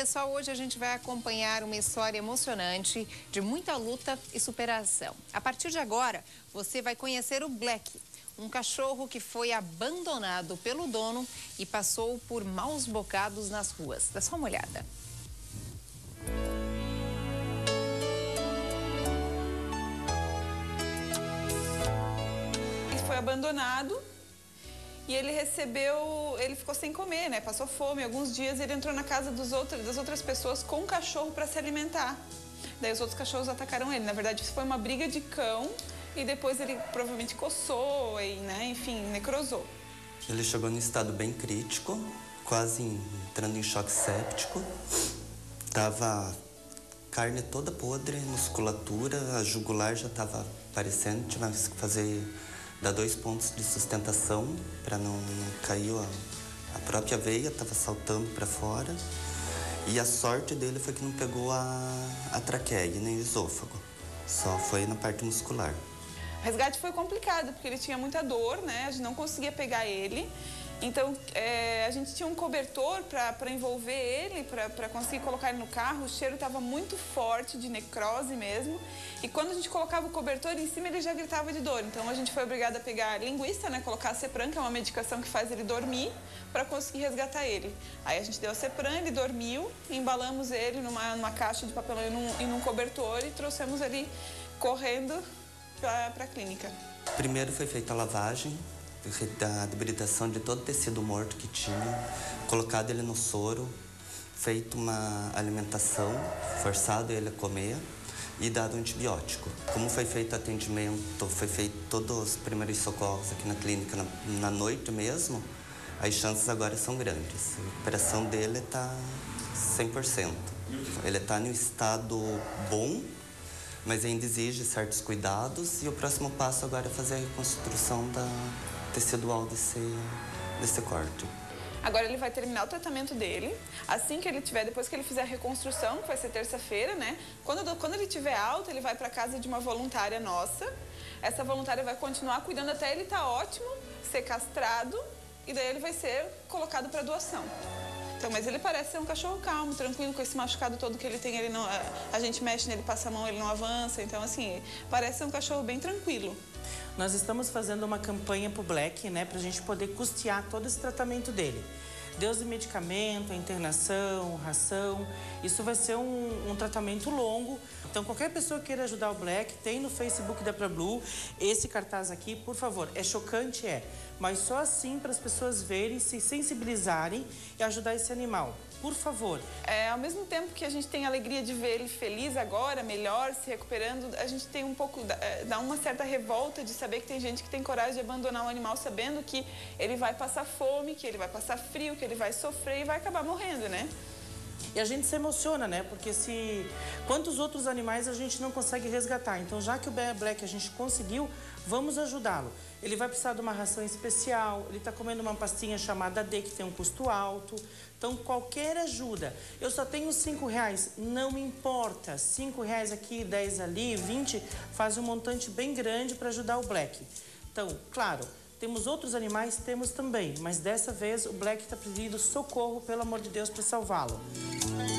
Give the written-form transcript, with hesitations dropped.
pessoal, hoje a gente vai acompanhar uma história emocionante de muita luta e superação. A partir de agora, você vai conhecer o Black, um cachorro que foi abandonado pelo dono e passou por maus bocados nas ruas. Dá só uma olhada. Ele foi abandonado. E ele ficou sem comer, né? Passou fome. Alguns dias ele entrou na casa das outras pessoas com um cachorro para se alimentar. Daí os outros cachorros atacaram ele. Na verdade, isso foi uma briga de cão e depois ele provavelmente coçou e, né, enfim, necrosou. Ele chegou num estado bem crítico, quase entrando em choque séptico. Tava carne toda podre, musculatura, a jugular já estava aparecendo, tivemos que dar 2 pontos de sustentação para não cair a própria veia, estava saltando para fora. E a sorte dele foi que não pegou a traqueia nem o esôfago, só foi na parte muscular. O resgate foi complicado, porque ele tinha muita dor, né? A gente não conseguia pegar ele. Então, a gente tinha um cobertor para envolver ele, para conseguir colocar ele no carro. O cheiro estava muito forte, de necrose mesmo. E quando a gente colocava o cobertor em cima, ele já gritava de dor. Então, a gente foi obrigada a pegar linguiça, né? Colocar a Cepran, que é uma medicação que faz ele dormir, para conseguir resgatar ele. Aí a gente deu a Cepran, ele dormiu, embalamos ele numa caixa de papelão e num cobertor e trouxemos ele correndo para a clínica. Primeiro foi feita a lavagem, da debilitação de todo o tecido morto que tinha, colocado ele no soro, feito uma alimentação, forçado ele a comer e dado antibiótico. Como foi feito o atendimento, foi feito todos os primeiros socorros aqui na clínica na noite mesmo, as chances agora são grandes. A recuperação dele está 100%. Ele está em um estado bom, mas ainda exige certos cuidados e o próximo passo agora é fazer a reconstrução tecidual desse corte. Agora ele vai terminar o tratamento dele. Assim que ele tiver, depois que ele fizer a reconstrução, que vai ser terça-feira, né? Quando ele tiver alta, ele vai para casa de uma voluntária nossa. Essa voluntária vai continuar cuidando até ele estar ótimo, ser castrado, e daí ele vai ser colocado para doação. Então, mas ele parece ser um cachorro calmo, tranquilo, com esse machucado todo que ele tem, ele não, a gente mexe nele, passa a mão, ele não avança. Então, assim, parece ser um cachorro bem tranquilo. Nós estamos fazendo uma campanha pro Black, né, pra gente poder custear todo esse tratamento dele. Desde o medicamento, a internação, ração, isso vai ser um tratamento longo. Então, qualquer pessoa que queira ajudar o Black, tem no Facebook da PraBlue esse cartaz aqui, por favor. É chocante, mas só assim para as pessoas verem, se sensibilizarem e ajudar esse animal. Por favor. Ao mesmo tempo que a gente tem a alegria de ver ele feliz agora, melhor, se recuperando, a gente tem um pouco, dá uma certa revolta de saber que tem gente que tem coragem de abandonar um animal sabendo que ele vai passar fome, que ele vai passar frio, que ele vai sofrer e vai acabar morrendo, né? E a gente se emociona, né? Porque quantos outros animais a gente não consegue resgatar? Então, já que o Black a gente conseguiu, vamos ajudá-lo. Ele vai precisar de uma ração especial, ele está comendo uma pastinha chamada D, que tem um custo alto. Então, qualquer ajuda. Eu só tenho R$5, não importa. R$5 aqui, 10 ali, 20, faz um montante bem grande para ajudar o Black. Então, claro, temos outros animais, temos também, mas dessa vez o Black está pedindo socorro, pelo amor de Deus, para salvá-lo.